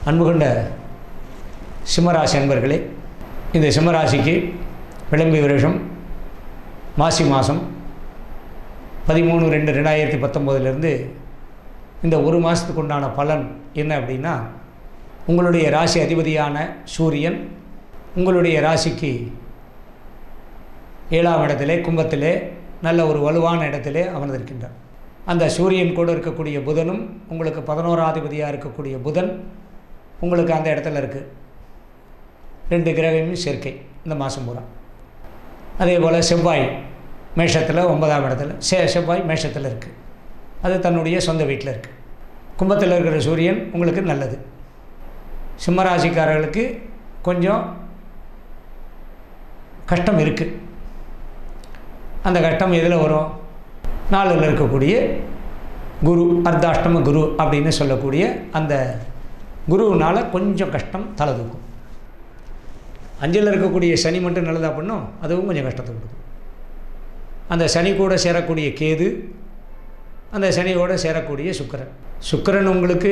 அன்புகொண்ட சிம்மராசி அன்பர்களே, இந்த சிம்மராசிக்கு விளம்பி வருஷம் மாசி மாதம் 13/2/2019 இந்த ஒரு மாதத்துக்கு உண்டான பலன் என்ன அப்படின்னா, உங்களுடைய ராசி அதிபதியான சூரியன் உங்களுடைய ராசிக்கு 7ஆம் இடத்திலே கும்பத்திலே நல்ல ஒரு வலுவான இடத்திலே அமர்ந்திருக்கின்றார். அந்த சூரியன் கூட இருக்கக்கூடிய புதனும் உங்களுக்கு 11ஆதிபதியாக இருக்கக்கூடிய புதன் உங்களுக்கு அந்த இடத்துல இருக்குது. 2 கிரகமும் சேர்க்கை இந்த மாதம் பூரா. அதே போல் செவ்வாய் மேஷத்தில் 9ஆம் இடத்துல செவ்வாய் மேஷத்தில் இருக்குது. அது தன்னுடைய சொந்த வீட்டில் இருக்குது. கும்பத்தில் இருக்கிற சூரியன் உங்களுக்கு நல்லது. சிம்மராசிக்காரர்களுக்கு கொஞ்சம் கஷ்டம் இருக்குது. அந்த கஷ்டம் எதில் வரும்? 4ல் இருக்கக்கூடிய குரு, அர்த்தாஷ்டம குரு அப்படின்னு சொல்லக்கூடிய அந்த குருவினால் கொஞ்சம் கஷ்டம் தலை தூக்கும். 5ல் இருக்கக்கூடிய சனி மட்டும் நல்லதாக பண்ணும், அதுவும் கொஞ்சம் கஷ்டத்தை கொடுக்கும். அந்த சனி கூட சேரக்கூடிய கேது, அந்த சனியோடு சேரக்கூடிய சுக்கிரன் உங்களுக்கு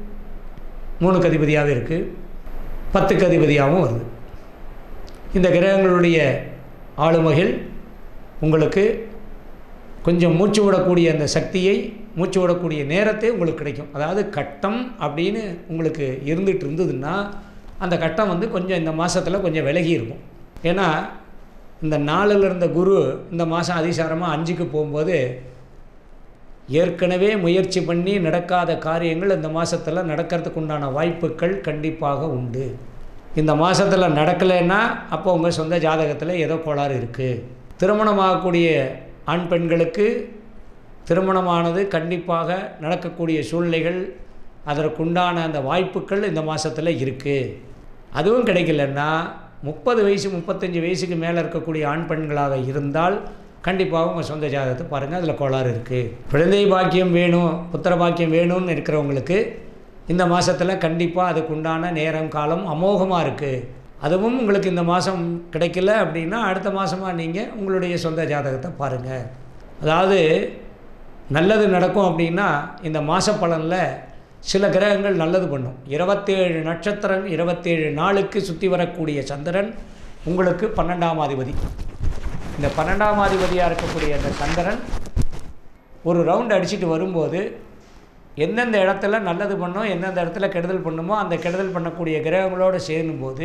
3க்கு அதிபதியாகவே இருக்குது, 10க்கு அதிபதியாகவும் வருது. இந்த கிரகங்களுடைய ஆளுமைகள் உங்களுக்கு கொஞ்சம் மூச்சு விடக்கூடிய அந்த சக்தியை, மூச்சு விடக்கூடிய நேரத்தை உங்களுக்கு கிடைக்கும். அதாவது கட்டம் அப்படின்னு உங்களுக்கு இருந்துகிட்டு இருந்ததுன்னா அந்த கட்டம் கொஞ்சம் இந்த மாதத்தில் கொஞ்சம் விலகி இருக்கும். ஏன்னா இந்த 4ல் இருந்த குரு இந்த மாதம் அதிசாரமாக 5க்கு போகும்போது ஏற்கனவே முயற்சி பண்ணி நடக்காத காரியங்கள் இந்த மாதத்தில் நடக்கிறதுக்கு உண்டான வாய்ப்புகள் கண்டிப்பாக உண்டு. இந்த மாதத்தில் நடக்கலைன்னா அப்போ உங்கள் சொந்த ஜாதகத்தில் ஏதோ கோளாறு இருக்குது. திருமணமாகக்கூடிய ஆண் பெண்களுக்கு திருமணமானது கண்டிப்பாக நடக்கக்கூடிய சூழ்நிலைகள், அதற்குண்டான அந்த வாய்ப்புகள் இந்த மாதத்தில் இருக்குது. அதுவும் கிடைக்கலன்னா 30 வயசு 35 வயசுக்கு மேலே இருக்கக்கூடிய ஆண் பெண்களாக இருந்தால் கண்டிப்பாக உங்கள் சொந்த ஜாதகத்தை பாருங்கள், அதில் கோளாறு இருக்குது. குழந்தை பாக்கியம் வேணும், புத்திர பாக்கியம் வேணும்னு இருக்கிறவங்களுக்கு இந்த மாதத்தில் கண்டிப்பாக அதுக்குண்டான நேரம் காலம் அமோகமாக இருக்குது. அதுவும் உங்களுக்கு இந்த மாதம் கிடைக்கல அப்படின்னா அடுத்த மாதமாக நீங்கள் உங்களுடைய சொந்த ஜாதகத்தை பாருங்கள். அதாவது நல்லது நடக்கும் அப்படின்னா இந்த மாத பலனில் சில கிரகங்கள் நல்லது பண்ணும். 27 நட்சத்திரம் 27 நாளுக்கு சுற்றி வரக்கூடிய சந்திரன் உங்களுக்கு 12ஆம் அதிபதி. இந்த 12ஆம் அதிபதியாக இருக்கக்கூடிய அந்த சந்திரன் ஒரு ரவுண்ட் அடிச்சுட்டு வரும்போது எந்தெந்த இடத்துல நல்லது பண்ணோம், எந்தெந்த இடத்துல கெடுதல் பண்ணுமோ அந்த கெடுதல் பண்ணக்கூடிய கிரகங்களோடு சேரும்போது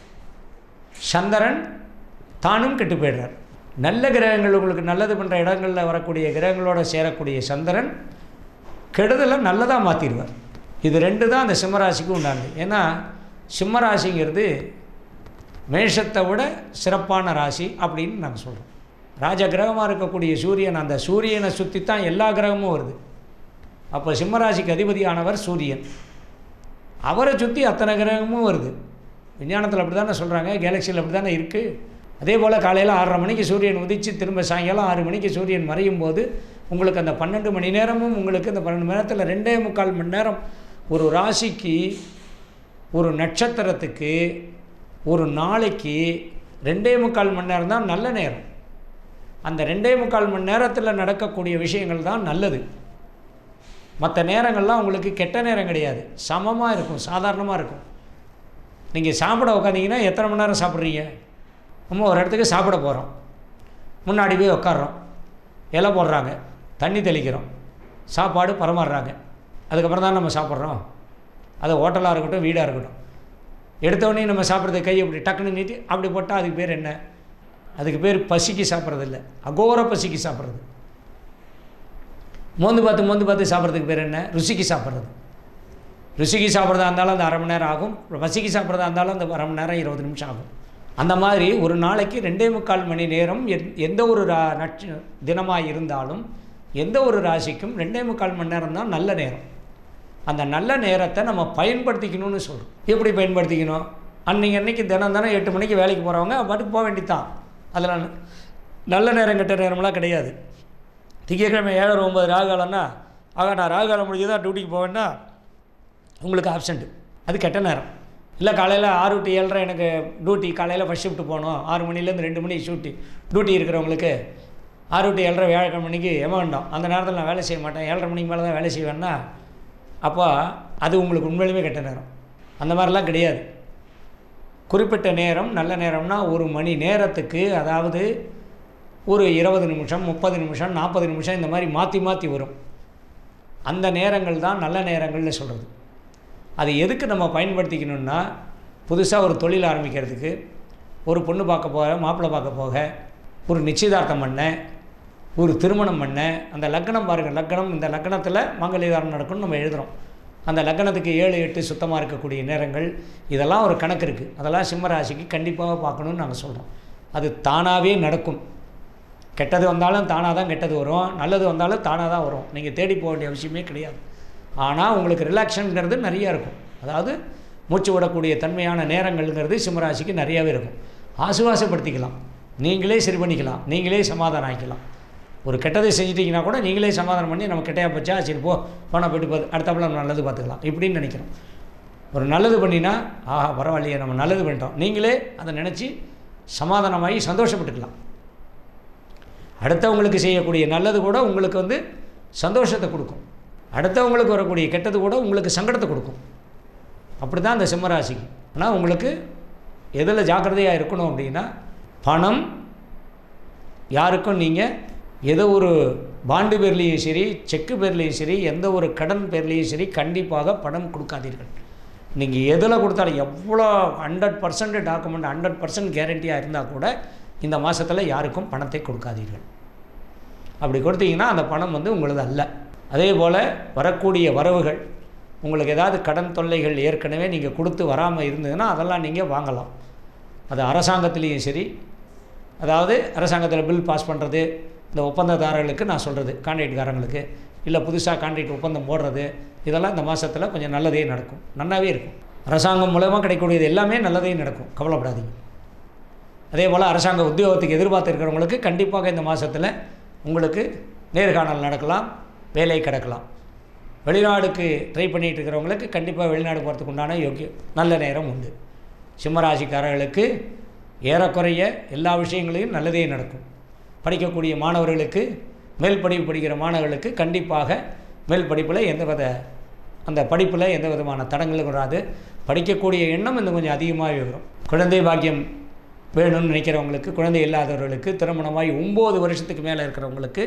சந்திரன் தானும் கெட்டு போயிடுறார். நல்ல கிரகங்கள் உங்களுக்கு நல்லது பண்ணுற இடங்களில் வரக்கூடிய கிரகங்களோடு சேரக்கூடிய சந்திரன் கெடுதலை நல்லதாக மாற்றிடுவார். இது 2 தான் அந்த சிம்மராசிக்கு உண்டானது. ஏன்னா சிம்மராசிங்கிறது மேஷத்தை விட சிறப்பான ராசி அப்படின்னு நாங்கள் சொல்கிறோம். ராஜ கிரகமாக இருக்கக்கூடிய சூரியன், அந்த சூரியனை சுற்றி தான் எல்லா கிரகமும் வருது. அப்போ சிம்மராசிக்கு அதிபதியானவர் சூரியன், அவரை சுற்றி அத்தனை கிரகமும் வருது. விஞ்ஞானத்தில் அப்படி தானே சொல்கிறாங்க, கேலக்சியில் அப்படி தானே இருக்குது. அதே போல் காலையில் 6:30 மணிக்கு சூரியன் உதித்து திரும்ப சாயங்காலம் 6 மணிக்கு சூரியன் மறையும் போது உங்களுக்கு அந்த 12 மணி நேரமும் உங்களுக்கு அந்த 12 மணி நேரத்தில் 2.25 மணி நேரம் ஒரு ராசிக்கு, ஒரு நட்சத்திரத்துக்கு, ஒரு நாளைக்கு 2.25 மணி நேரம் தான் நல்ல நேரம். அந்த 2.25 மணி நேரத்தில் நடக்கக்கூடிய விஷயங்கள் தான் நல்லது. மற்ற நேரங்கள்லாம் உங்களுக்கு கெட்ட நேரம் கிடையாது, சமமாக இருக்கும், சாதாரணமாக இருக்கும். நீங்கள் சாப்பிட உட்காந்திங்கன்னா எத்தனை மணி நேரம் சாப்பிட்றீங்க? நம்ம ஒரு இடத்துக்கு சாப்பிட போகிறோம், முன்னாடி போய் உட்காடுறோம், இலை போடுறாங்க, தண்ணி தெளிக்கிறோம், சாப்பாடு பரமாறுறாங்க, அதுக்கப்புறம் தான் நம்ம சாப்பிட்றோம். அது ஹோட்டலாக இருக்கட்டும், வீடாக இருக்கட்டும். எடுத்தோடனே நம்ம சாப்பிட்றது கையை இப்படி டக்குன்னு நீட்டி அப்படி போட்டால் அதுக்கு பேர் என்ன? அதுக்கு பேர் பசிக்கு சாப்பிட்றது இல்லை, அகோர பசிக்கு சாப்பிட்றது. மோந்து பார்த்து சாப்பிட்றதுக்கு பேர் என்ன? ருசிக்கு சாப்பிட்றது. ருசிக்கு சாப்பிட்றதா இருந்தாலும் அந்த 1/2 மணி நேரம் ஆகும், பசிக்கு சாப்பிட்றதா இருந்தாலும் அந்த 1/2 மணி நேரம் 20 நிமிஷம் ஆகும். அந்த மாதிரி ஒரு நாளைக்கு 2.25 மணி நேரம் எந்த ஒரு தினமாக இருந்தாலும் எந்த ஒரு ராசிக்கும் 2.25 மணி நேரம் தான் நல்ல நேரம். அந்த நல்ல நேரத்தை நம்ம பயன்படுத்திக்கணும்னு சொல்கிறோம். எப்படி பயன்படுத்திக்கணும்? அன்றைக்கி தினம் 8 மணிக்கு வேலைக்கு போகிறவங்க பாட்டுக்கு போக வேண்டியதான். அதில் நல்ல நேரம் கெட்ட நேரம்லாம் கிடையாது. திங்கட்கிழமை 7:09 ராகுகாலம்னா நான் ராகுகாலம் முடிஞ்சு தான் டியூட்டிக்கு போவேன்னா உங்களுக்கு ஆப்சண்ட்டு, அது கெட்ட நேரம். இல்லை காலையில் 6 to 7:30 எனக்கு டியூட்டி, காலையில் ஃபஸ்ட் ஷிஃப்ட் போகணும், 6 மணிலேருந்து 2 மணி டியூட்டி இருக்கிறவங்களுக்கு 6 to 7:30 வியாழக்கிழமை மணிக்கு வேண்டாம், அந்த நேரத்தில் நான் வேலை செய்ய மாட்டேன், 7:30 மணிக்கு மேலே தான் வேலை செய்வேன்னா அப்போ அது உங்களுக்கு உண்மையிலுமே கெட்ட நேரம். அந்த மாதிரிலாம் கிடையாது. குறிப்பிட்ட நேரம், நல்ல நேரம்னா 1 மணி நேரத்துக்கு, அதாவது ஒரு 20 நிமிஷம், 30 நிமிஷம், 40 நிமிஷம் இந்த மாதிரி மாற்றி மாற்றி வரும். அந்த நேரங்கள் தான் நல்ல நேரங்கள்னு சொல்கிறது. அது எதுக்கு நம்ம பயன்படுத்திக்கணும்னா, புதுசாக ஒரு தொழில் ஆரம்பிக்கிறதுக்கு, ஒரு பொண்ணு பார்க்க போக, மாப்பிள்ளை பார்க்க போக, ஒரு நிச்சயதார்த்தம் பண்ண, ஒரு திருமணம் பண்ண, அந்த லக்னம் பாருங்கள், லக்னம், இந்த லக்னத்தில் மங்களீதாரம் நடக்கும்னு நம்ம எழுதுகிறோம். அந்த லக்னத்துக்கு 7, 8 சுத்தமாக இருக்கக்கூடிய நேரங்கள், இதெல்லாம் ஒரு கணக்கு இருக்குது. அதெல்லாம் சிம்ம ராசிக்கு கண்டிப்பாக பார்க்கணுன்னு நாங்கள் சொல்கிறோம். அது தானாகவே நடக்கும். கெட்டது வந்தாலும் தானாக தான் கெட்டது வரும், நல்லது வந்தாலும் தானாக தான் வரும். நீங்கள் தேடி போக வேண்டிய அவசியமே கிடையாது. ஆனால் உங்களுக்கு ரிலாக்ஷனுங்கிறது நிறையா இருக்கும். அதாவது மூச்சு விடக்கூடிய தன்மையான நேரங்கள்ங்கிறது சிம்மராசிக்கு நிறையாவே இருக்கும். ஆசுவாசப்படுத்திக்கலாம், நீங்களே சரி பண்ணிக்கலாம், நீங்களே சமாதானம் ஆகிக்கலாம். ஒரு கெட்டதை செஞ்சிட்டிங்கன்னா கூட நீங்களே சமாதானம் பண்ணி, நம்ம கெட்டையாக போச்சா, சரி போனால் போய்ட்டு போகுது, அடுத்தாப்புல நம்ம நல்லது பார்த்துக்கலாம் இப்படின்னு நினைக்கிறோம். ஒரு நல்லது பண்ணினா, ஆஹா பரவாயில்லையே நம்ம நல்லது பண்ணிட்டோம், நீங்களே அதை நினச்சி சமாதானமாகி சந்தோஷப்பட்டுக்கலாம். அடுத்தவங்களுக்கு செய்யக்கூடிய நல்லது கூட உங்களுக்கு சந்தோஷத்தை கொடுக்கும். அடுத்தவங்களுக்கு வரக்கூடிய கெட்டது கூட உங்களுக்கு சங்கடத்தை கொடுக்கும். அப்படி தான் இந்த சிம்மராசிக்கு. ஆனால் உங்களுக்கு எதில் ஜாக்கிரதையாக இருக்கணும் அப்படின்னா, பணம் யாருக்கும் நீங்கள் ஏதோ ஒரு பாண்டு பேர்லேயும் சரி, செக்கு பேர்லேயும் சரி, எந்த ஒரு கடன் பேர்லேயும் சரி, கண்டிப்பாக பணம் கொடுக்காதீர்கள். நீங்கள் எதில் கொடுத்தாலும், எவ்வளோ 100% டாக்குமெண்ட், 100% கேரண்டியாக இருந்தால் கூட இந்த மாதத்தில் யாருக்கும் பணத்தை கொடுக்காதீர்கள். அப்படி கொடுத்தீங்கன்னா அந்த பணம் உங்களது அல்ல. அதே போல் வரக்கூடிய வரவுகள், உங்களுக்கு ஏதாவது கடன் தொல்லைகள் ஏற்கனவே நீங்கள் கொடுத்து வராமல் இருந்ததுன்னா அதெல்லாம் நீங்கள் வாங்கலாம். அது அரசாங்கத்துலேயும் சரி, அதாவது அரசாங்கத்தில் பில் பாஸ் பண்ணுறது, இந்த ஒப்பந்ததாரர்களுக்கு நான் சொல்கிறது, கான்ட்ராக்ட்காரங்களுக்கு, இல்லை புதுசாக கான்ட்ராக்ட் ஒப்பந்தம் போடுறது, இதெல்லாம் இந்த மாதத்தில் கொஞ்சம் நல்லதே நடக்கும், நல்லாவே இருக்கும். அரசாங்கம் மூலமாக கிடைக்கக்கூடியது எல்லாமே நல்லதே நடக்கும், கவலைப்படாதீங்க. அதே போல் அரசாங்க உத்தியோகத்துக்கு எதிர்பார்த்து இருக்கிறவங்களுக்கு கண்டிப்பாக இந்த மாதத்தில் உங்களுக்கு நேர்காணல் நடக்கலாம், வேலை கிடக்கலாம். வெளிநாடுக்கு ட்ரை பண்ணிகிட்டு இருக்கிறவங்களுக்கு கண்டிப்பாக வெளிநாடு போகிறதுக்கு உண்டான நல்ல நேரம் உண்டு. சிம்மராசிக்காரர்களுக்கு ஏறக்குறைய எல்லா விஷயங்களையும் நல்லதே நடக்கும். படிக்கக்கூடிய மாணவர்களுக்கு, மேல் படிப்பு படிக்கிற மாணவர்களுக்கு கண்டிப்பாக மேல் படிப்பில் அந்த படிப்பில் எந்த விதமான தடங்களும் வராது. படிக்கக்கூடிய எண்ணம் இன்னும் கொஞ்சம் அதிகமாகவே வரும். குழந்தை பாக்கியம் வேணும்னு நினைக்கிறவங்களுக்கு, குழந்தை இல்லாதவர்களுக்கு, திருமணமாகி 9 வருஷத்துக்கு மேலே இருக்கிறவங்களுக்கு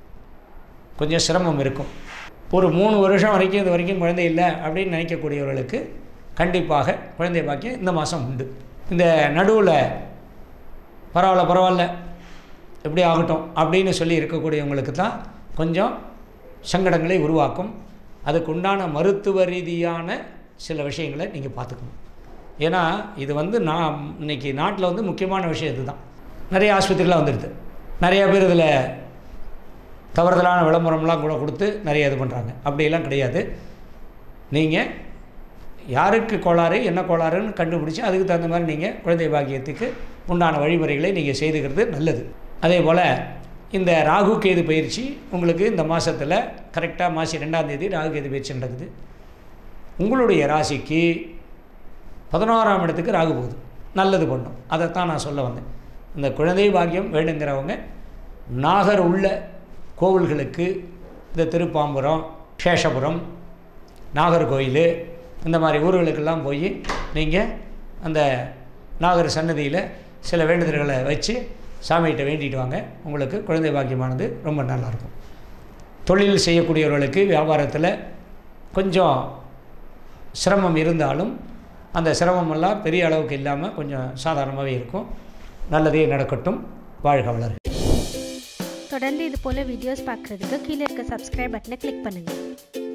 கொஞ்சம் சிரமம் இருக்கும். ஒரு 3 வருஷம் வரைக்கும் இது வரைக்கும் குழந்தை இல்லை அப்படின்னு நினைக்கக்கூடியவர்களுக்கு கண்டிப்பாக குழந்தை பாக்கியம் இந்த மாதம் உண்டு. இந்த நடுவில் பரவாயில்ல எப்படி ஆகட்டும் அப்படின்னு சொல்லி இருக்கக்கூடியவங்களுக்கு தான் கொஞ்சம் சங்கடங்களை உருவாக்கும். அதுக்கு உண்டான மருத்துவ ரீதியான சில விஷயங்களை நீங்கள் பார்த்துக்கணும். ஏன்னா இது நான் இன்றைக்கி நாட்டில் முக்கியமான விஷயம் இதுதான். நிறைய ஆஸ்பத்திரிலாம் வந்துடுது. நிறையா பேர் இதில் தவறுதலான விளம்பரம்லாம் கூட கொடுத்து நிறைய இது பண்ணுறாங்க. அப்படியெல்லாம் கிடையாது. நீங்கள் யாருக்கு கோளாறு, என்ன கோளாறுன்னு கண்டுபிடிச்சி அதுக்கு தகுந்த மாதிரி நீங்கள் குழந்தை பாக்கியத்துக்கு உண்டான வழிமுறைகளை நீங்கள் செய்துக்கிறது நல்லது. அதே போல் இந்த ராகு கேது பயிற்சி உங்களுக்கு இந்த மாதத்தில் கரெக்டாக மாசி 2ஆம் தேதி ராகு கேது பயிற்சி நடக்குது. உங்களுடைய ராசிக்கு 11ஆம் இடத்துக்கு ராகு போகுது, நல்லது பண்ணும். அதைத்தான் நான் சொல்ல வந்தேன். இந்த குழந்தை பாக்கியம் வேணுங்கிறவங்க நாகர் உள்ள கோவில்களுக்கு, இந்த திருப்பாம்புரம், சேஷபுரம், நாகர்கோயில், இந்த மாதிரி ஊர்களுக்கெல்லாம் போய் நீங்கள் அந்த நாகர் சன்னதியில் சில வேண்டுதல்களை வச்சு சாமிகிட்ட வேண்டிட்டு வாங்க. உங்களுக்கு குழந்தை பாக்கியமானது ரொம்ப நல்லாயிருக்கும். தொழில் செய்யக்கூடியவர்களுக்கு வியாபாரத்தில் கொஞ்சம் சிரமம் இருந்தாலும் அந்த சிரமமெல்லாம் பெரிய அளவுக்கு இல்லாமல் கொஞ்சம் சாதாரணமாகவே இருக்கும். நல்லதே நடக்கட்டும். வாழ்க வளர்க. தொடர்ந்து இது போல் வீடியோஸ் பார்க்குறதுக்கு கீழே இருக்க சப்ஸ்கிரைப் பட்டனை கிளிக் பண்ணுங்கள்.